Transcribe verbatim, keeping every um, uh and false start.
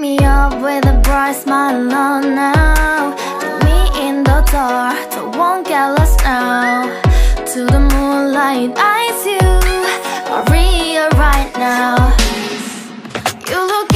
me up with a bright smile on now. Put me in the dark, so won't get lost now. To the moonlight, eyes you, Maria right now. You look